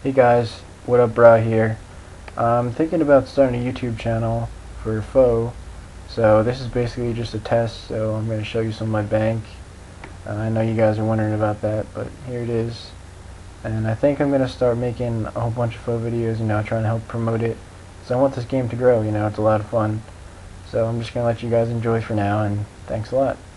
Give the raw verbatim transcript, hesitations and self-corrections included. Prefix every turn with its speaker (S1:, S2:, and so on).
S1: Hey guys, what up, Bra here. I'm thinking about starting a YouTube channel for Foe. So this is basically just a test, so I'm going to show you some of my bank. Uh, I know you guys are wondering about that, but here it is. And I think I'm going to start making a whole bunch of Foe videos, you know, trying to help promote it. So I want this game to grow, you know, it's a lot of fun. So I'm just going to let you guys enjoy for now, and thanks a lot.